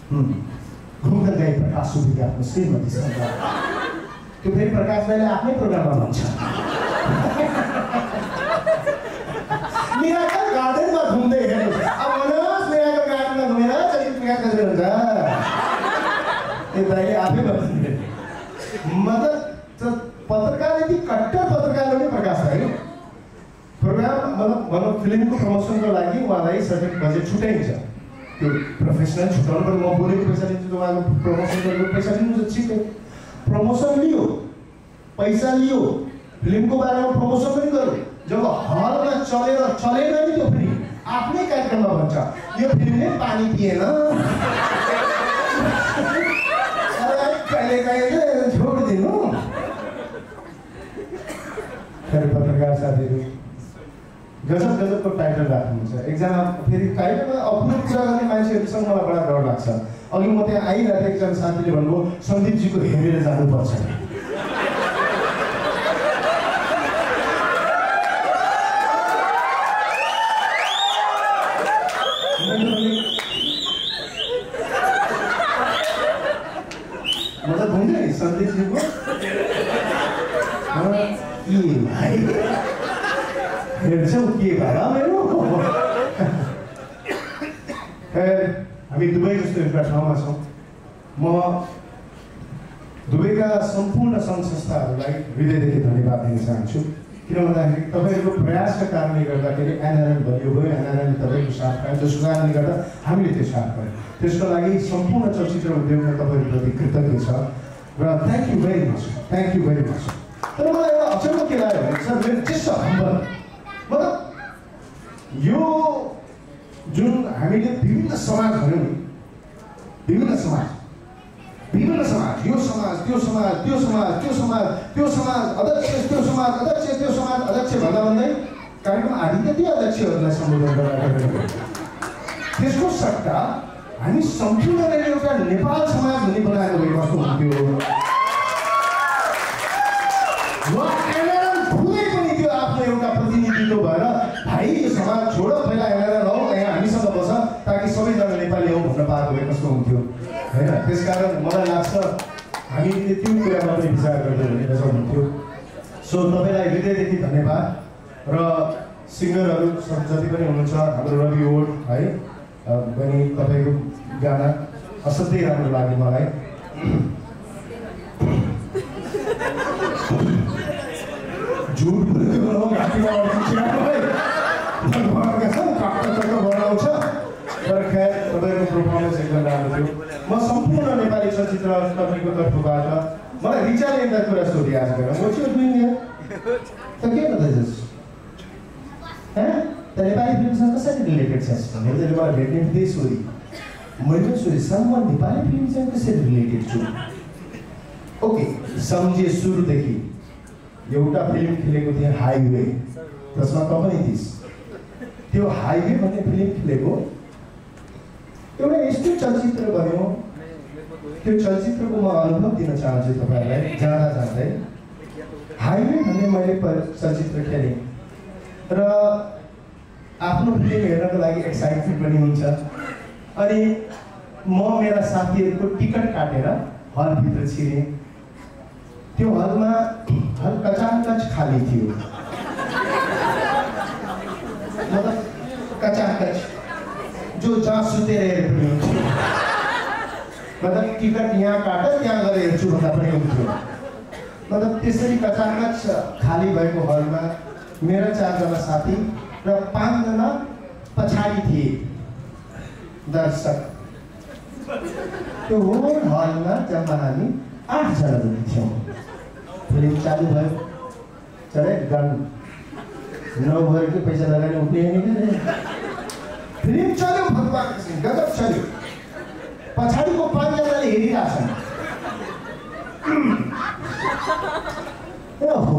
घुम्न गए प्रकाश सुवेदी आफ्नो श्रीमतीसँग त्यो फेरि प्रकाश दाइले आफ्नै प्रोग्राममा भन्छ मिराकल गार्डनमा घुम्दै हेर्नु अब मनोज मिराकल गार्डनमा घुमेर चलित प्रकाश कसरी हुन्छ त्यो दाइले आफै भन्नु मतलब पत्रकार यदि कट्टर पत्रकार हो नि प्रकाश दाइ प्रोग्राम मतलब भनौँ फिल्मको प्रमोसनको लागि उहाँलाई सर्टेन बजेट छुट्याइन्छ त्यो प्रोफेसनल छुट्याउनु पर्यो म बोलेको पैसा लिन्छु उहाँको प्रमोसन गरेको पैसा लिनु ठिकै प्रमोसन लियो पैसा लियो फिल्मको बारेमा प्रमोसन पनि गर्यो जब हलमा चलेर चलेन नि त्यो फेरि आफ्नै कार्यक्रममा भन्छ यो फिल्मले पानी पिएन कहिले कहिले छोडिदिनु फेरि पत्रकार साथीहरू गजब गजबको टाइटल राख्नुहुन्छ एकजना फेरि टाइटलमा अपुरो कुरा गर्ने मान्छेहरूसँग मलाई बडा डर लाग्छ अघि म त्यहाँ आइरहेको थिएँ एकजना साथीले भन्नुभयो सन्दीपजीको हेरेर जानुपर्छ मतलब हुन्छ नि सन्दीपजीको भाइ हेर्छौ के भएर मेरो हामी दुबई जस्तो एउटा ठाउँमा छौँ म दुबईका सम्पूर्ण सङ्घ संस्थाहरूलाई हृदयदेखि धन्यवाद दिन चाहन्छु किन भन्दाखेरि तपाईँहरूको प्रयासका कारणले गर्दाखेरि एनआरएन बलियो भयो एनआरएन तपाईँको साथ पायो जसको कारणले गर्दा हामीले त्यो साथ पायौँ त्यसको लागि सम्पूर्ण चलचित्र उद्योगमा तपाईँहरूप्रति कृतज्ञ छ र थ्याङ्क यू भेरी मच तर मलाई एउटा अचम्म के लाग्यो भने सर मेरो त्यस्तो हम्बल मतलब यो जुन हामीले विभिन्न समाज भन्यौँ नि विभिन्न समाज यो समाज त्यो समाज त्यो समाज त्यो समाज त्यो समाज अध्यक्ष त्यो समाज अध्यक्ष त्यो समाज अध्यक्ष भन्दा भन्दै कार्यक्रम आदि त्यति अध्यक्षहरूलाई सम्बोधन गरेर त्यसको सट्टा हामी सम्पूर्णले एउटा नेपाल समाज भन्ने बनाएको भए कस्तो हुन्थ्यो एउटा प्रतिनिधित्व भएर भाइ यो समाज छोड पहिला हेरेर लौ यहाँ हामीसँग बस ताकि सबैजना नेपाली हौ भन्न पाएको भए कस्तो हुन्थ्यो होइन त्यसकारण मलाई लाग्छ हामीले त्यो कुरामा पनि विचार गर्दै भनेर हुन्थ्यो सो तपाईँलाई हृदयदेखि धन्यवाद र सिङ्गरहरू जति पनि हुनुहुन्छ हाम्रो रवि ओड है पनि तपाईँको गाना असाध्यै राम्रो लाग्यो मलाई झुट बोलेको घाँटीमा बनाउँछ तर खैर तपाईँको पर्फर्मेन्स एकदम राम्रो थियो म सम्पूर्ण नेपाली चलचित्र तपाईँको तर्फबाट मलाई रिचाले एउटा कुरा सोधि आज गएर म चाहिँ दुनियाँ त के भन्दैछस् त नेपाली फिल्मसँग कसरी रिलेटेड छस् भने उसले मलाई भेट्ने त्यही सोधी मैले पनि सोधेँ सर म नेपाली फिल्मसँग कसरी रिलेटेड छु ओके सम्झिए सुरुदेखि एउटा फिल्म खेलेको थिएँ हाइवे जसमा तपाईँ थिइस् त्यो हाइवे भन्ने फिल्म खेलेको एउटा यस्तो चलचित्र बन्यो त्यो चलचित्रको म अनुभव दिन चाहन्छु तपाईँहरूलाई जाँदा जाँदै हाइवे भन्ने मैले चलचित्र खेलेँ र आफ्नो फिल्म हेर्नको लागि एक्साइटमेन्ट पनि हुन्छ अनि म मेरा साथीहरूको टिकट काटेर हलभित्र छिरेँ त्यो हलमा हल कचाकच खाली थियो मतलब कचाकच जो जहाँ सुतेर हेरेर पनि हुन्थ्यो मतलब टिकट यहाँ काटेर त्यहाँ गएर हेर्छु भन्दा पनि हुन्थ्यो मतलब त्यसरी कचाकच खाली भएको हलमा मेरा 4 जना साथी र 5 जना पछाडि थिए दर्शक त्यो होल हलमा जम्मा हामी 8 जना थियौँ फिल्म चालू भयो चले गन 9 भएर के पैसा लगाने उठ्ने नि फिल्म चल्यो भगवान गजब चल्यो पछाडिको 5 जनाले हेरिरहेछन् ओहो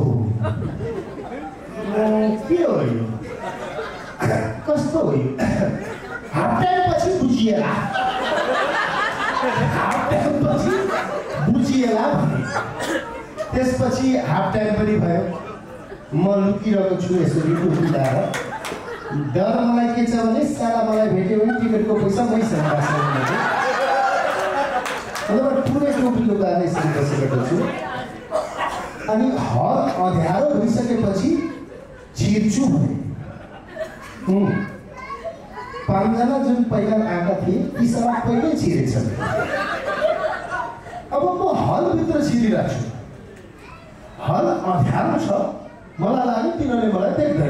के हो यो कस्तो हो यो हाफ टाइम पछि बुझिएला त्यसपछि हाफ टाइम पनि भयो म लुकिरहेको छु यसरी उभिएर डर मलाई के छ भने साला मलाई भेट्यो भने टिकटको पैसा मैसँग राख्छ टोपीको गाना यसरी बसेको छु अनि हल अँध्यारो भइसकेपछि छिर्छु भने पाँचजना जुन पहिला आएका थिए ती सब पहिल्यै छिरेछन् अब म हलभित्र छिरिरहेको छु हल अँध्यारो छ मलाई लाग्यो तिनीहरूले मलाई देख्दैन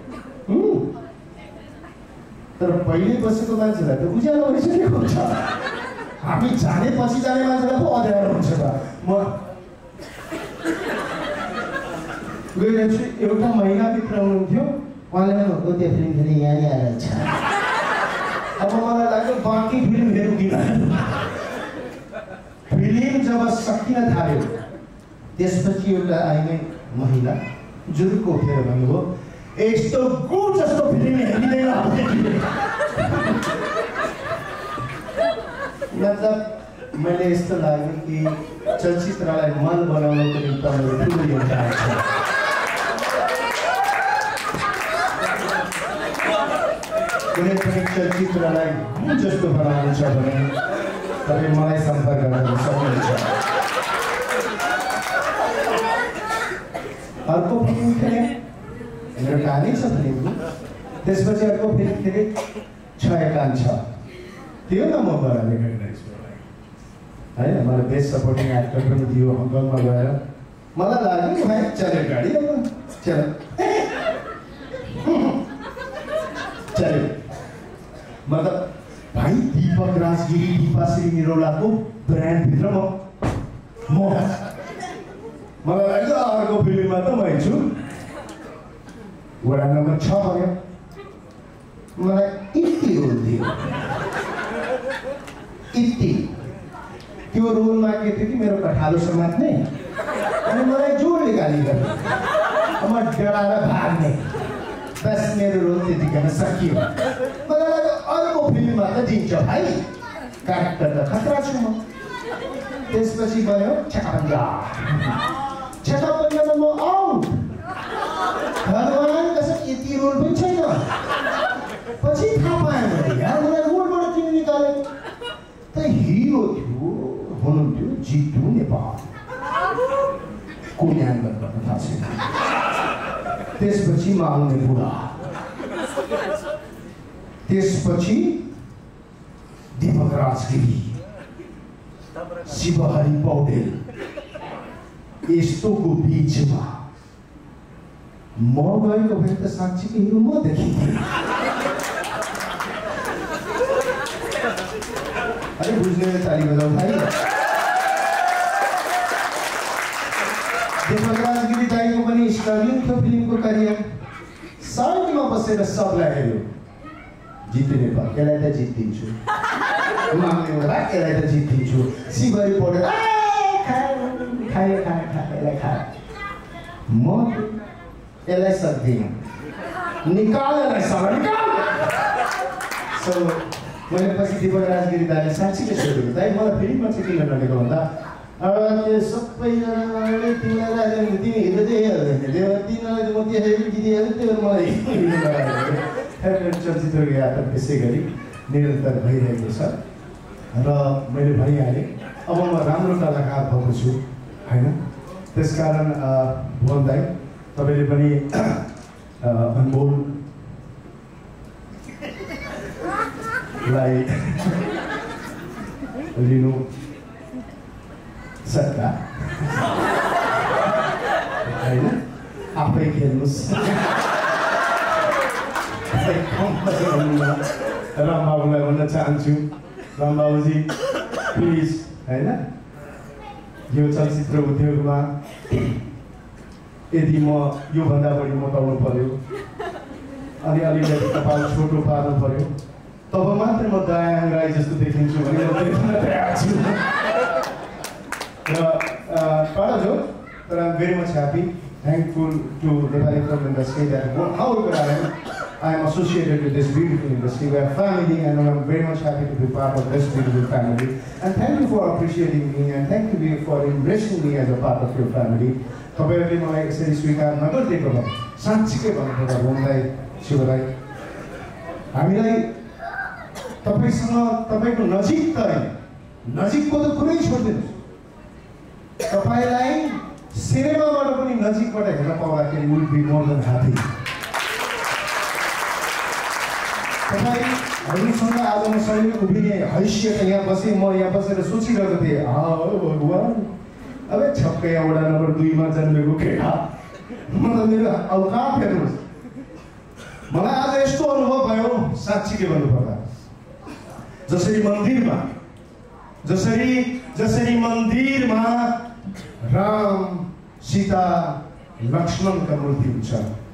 तर पहिले बसेको मान्छेलाई त उज्यालो भइसकेको हुन्छ हामी जानेपछि जाने मान्छेलाई पो अँध्यारो हुन्छ त म गएर चाहिँ एउटा महिनाभित्र हुनुहुन्थ्यो उहाँले त्यो फिल्म फेरि यहीँ आएर छ अब मलाई लाग्यो बाँकी फिल्म हेरौँ कि फिल्म जब सकिन थाल्यो त्यसपछि एउटा आइने महिला जुरुक्क उठेर भन्नुभयो यस्तो गुड जस्तो फिल्म हेरिँदैन मतलब मैले यस्तो लाग्यो कि चलचित्रलाई मन बनाउनको निम्ति मेरो ठुलो योगदान छ कुनै पनि चलचित्रलाई गुड जस्तो बनाउनु छ भने तपाईँ मलाई सम्पर्क गर्न सक्नुहुन्छ अर्को फिल्म खेलेँ मेरो कहानी छ फिल्मको त्यसपछि अर्को फिल्म खेलेँ छ एकान छ त्यो न म बराले गरिरहेछु होइन मलाई बेस्ट सपोर्टिङ एक्टर पनि दियो हङकङमा गएर मलाई लाग्यो भाइ चल्यो गाडी अब चल्यो चल्यो मतलब भाइ दीपक राजगिरी दीपाश्री निरौलाको ब्रान्डभित्र मलाई लाग्यो अर्को फिल्ममा त मै छु वडा नम्बर 6 भयो मलाई यति रोल दियो यति त्यो रोलमा के थियो कि मेरो कठालो समात्ने अनि मलाई जोडले गाली गर्ने म डराएर भाग्ने बस मेरो रोल त्यतिखेर सकियो मलाई लाग्यो अर्को फिल्ममा त दिन्छ भाइ क्यारेक्टर त खतरा छु म त्यसपछि भयो छकापन्जामा म आउट भगवान् कसम यति रोल पनि छैन पछि थाहा पाएँ मैले यार मलाई रोलबाट किन निकाले त हिरो थियो हुनुहुन्थ्यो जितु नेपाल कुनै एङ्गल गर्न थाहा छैन त्यसपछि म आउने बुढा त्यसपछि दीपक राजगिरी शिवहरि पौडेल यस्तोको बिचमा म गएको भए त साँच्चीको हिरो म देखिन्थेँ अरे बुझ्ने ताली बजाउँ भाइ दीपक राजगिरी दाइको पनि स्ट्रगलिङ थियो फिल्मको करियर साइडमा बसेर सबलाई हेऱ्यो जित्ने नेपाल यसलाई त जित्दिन्छु माग्ने होला यसलाई त जित्दिन्छु शिवहरि पौडेल खाए यसलाई खाए म यसलाई सक्दिनँ निकाल यसलाई सब निकाल सो मैले पछि दीपक राजगिरी दाइले साँच्चीकै सोधेको दाइ मलाई फिल्ममा चाहिँ किन नलेको भन्दा त्यो सबैजनाले तिमीलाई राख्यो भने तिमी हिँड्दै देखिहाल्दैन त्यो तिनीहरूलाई म देखेको जितिहाल्यो त्यो मलाई फेभरेट चलचित्रको यात्रा त्यसै गरी निरन्तर भइरहेको छ र मैले भनिहालेँ अब म राम्रो कलाकार भएको छु होइन त्यसकारण भुवन दाइ तपाईँले पनि अनमोल लाई लिनु सक्दा होइन आफै खेल्नुहोस् रामबाबुलाई भन्न चाहन्छु रामबाबुजी प्लिज होइन यो चलचित्र उद्योगमा यदि म योभन्दा बढी मोटाउनु पर्यो अनि अलिकति कपाल छोटो पार्नु पर्यो तब मात्र म दयाङ राई जस्तो देखिन्छु भने म देखिन तयार छु र टाढा जो तर I am very much happy thankful to Nepali film industry that however I am associated with this beautiful industry. We are family and I am very much happy to be part of this beautiful family. And thank you for appreciating me and thank you for embracing me as a part of your family. तपाईँहरूले मलाई यसरी स्वीकार नगरिदिएको भए साँच्चीकै भन्नुपर्दा भुवनलाई शिवलाई हामीलाई तपाईँसँग तपाईँको नजिक त नजिकको त कुरै छोडिदिनुहोस् तपाईलाई सिनेमाबाट पनि नजिकबाट हेर्न पाउँदाखेरि will be more than happy. तपाईहरुसँग आज मसँग उभिने हैसियत यहाँ बसे, म यहाँ बसेर सोचिरहेको थिएँ, भगवान अब छक्कै वडा नम्बर 2 मा जन्मेको केटा, म त मेरो औकात हेर्नुहोस्। मलाई आज यस्तो अनुभव भयो, साँच्चै के भन्नुपर्दा जसरी मन्दिरमा राम सीता लक्ष्मणका मूर्ति हुन्छ,